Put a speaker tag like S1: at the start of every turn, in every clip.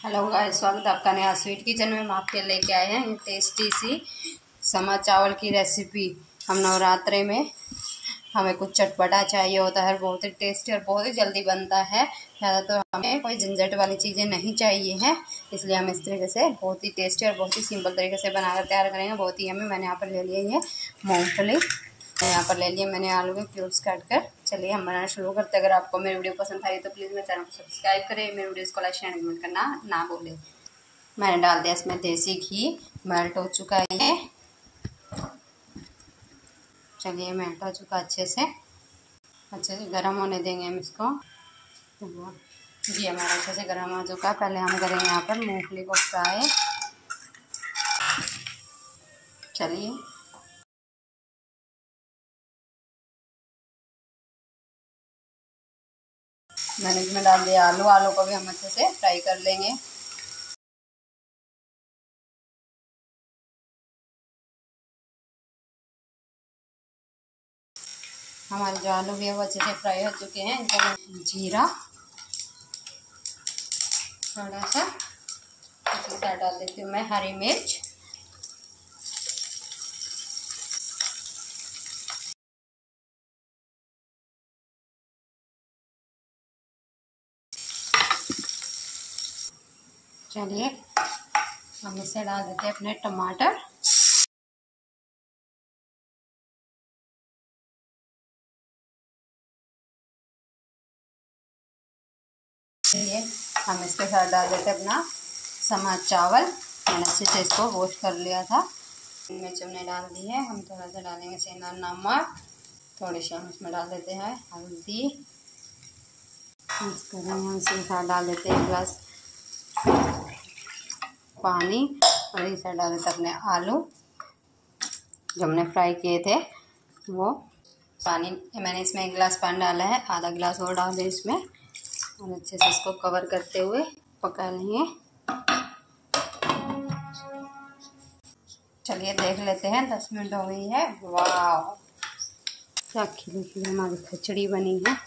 S1: Hello guys, स्वागत है आपका नया स्वीट किचन में। हम आपके लेके आए हैं टेस्टी सी समा चावल की रेसिपी। हम नवरात्रे में हमें कुछ चटपटा चाहिए होता है, बहुत ही टेस्टी और बहुत ही जल्दी बनता है। ज़्यादातर हमें कोई झंझट वाली चीज़ें नहीं चाहिए हैं, इसलिए हम इस तरीके से बहुत ही टेस्टी और बहुत ही सिंपल तरीके से बनाकर तैयार करेंगे। बहुत ही हमें मैंने यहाँ पर ले लिया है मूँगफली, यहाँ पर ले लिए मैंने आलू के क्यूब्स काट कर। चलिए हम बनाना शुरू करते हैं। अगर आपको मेरी वीडियो पसंद आई तो प्लीज़ मेरे चैनल को सब्सक्राइब करें, मेरे वीडियोस को लाइक शेयर कमेंट करना ना भूलें। मैंने डाल दिया इसमें देसी घी, मेल्ट हो चुका है। चलिए मेल्ट हो चुका अच्छे से गर्म होने देंगे हम इसको। घी हमारा अच्छे से गर्म हो चुका है। पहले हम करेंगे यहाँ पर मूंगफली को फ्राई। चलिए मैंने इसमें डाल दिया आलू को भी हम अच्छे से फ्राई कर लेंगे। हमारे जो आलू भी है वो अच्छे से फ्राई हो चुके हैं। इनको जीरा थोड़ा सा इसके साथ डाल देती हूँ मैं हरी मिर्च, चलिए हम इसे डाल देते हैं अपने टमाटर। चलिए हम इसके साथ डाल देते हैं अपना समा चावल। मैंने अच्छे से इसको वॉश कर लिया था। मिर्च हमने डाल दी है। हम थोड़ा सा डालेंगे सेंधा नमक, थोड़ी सी हम इसमें डाल देते हैं हल्दी। मिक्स करेंगे, हम इसके साथ डाल देते हैं 1 गिलास पानी और इस साइड डाल देते अपने आलू जो हमने फ्राई किए थे वो। पानी मैंने इसमें 1 गिलास पानी डाला है, आधा गिलास और डाल दें इसमें और अच्छे से इसको कवर करते हुए पका लेंगे। चलिए देख लेते हैं, 10 मिनट हो गई है। वाह क्या खिली खिली हमारी खिचड़ी बनी है,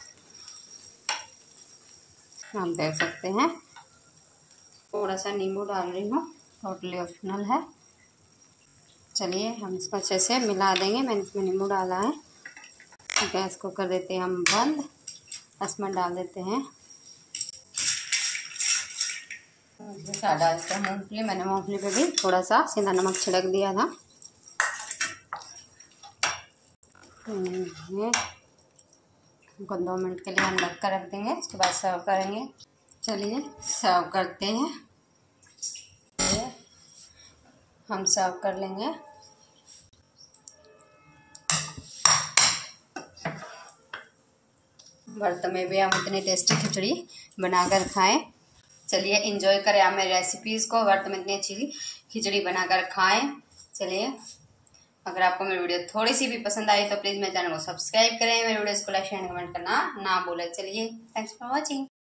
S1: आप देख सकते हैं। थोड़ा सा नींबू डाल रही हूँ, टोटली ऑप्शनल है। चलिए हम इसको अच्छे से मिला देंगे। मैंने इसमें नींबू डाला है। गैस को कर देते हैं हम बंद। इसमें डाल देते हैं डाल देते हैं मूँगफली। मैंने मूँगफली पे भी थोड़ा सा सेंधा नमक छिड़क दिया था। इनको 2 मिनट के लिए हम ढक कर रख देंगे, उसके बाद सर्व करेंगे। चलिए सर्व करते हैं। हम सर्व कर लेंगे। व्रत में भी हम इतनी टेस्टी खिचड़ी बनाकर खाएं। चलिए एंजॉय करें आप मेरी रेसिपीज़ को। व्रत में इतनी अच्छी खिचड़ी बनाकर खाएं। चलिए अगर आपको मेरी वीडियो थोड़ी सी भी पसंद आई तो प्लीज़ मेरे चैनल को सब्सक्राइब करें, मेरे वीडियोस को लाइक शेयर कमेंट करना ना भूलें। चलिए थैंक्स फॉर वॉचिंग।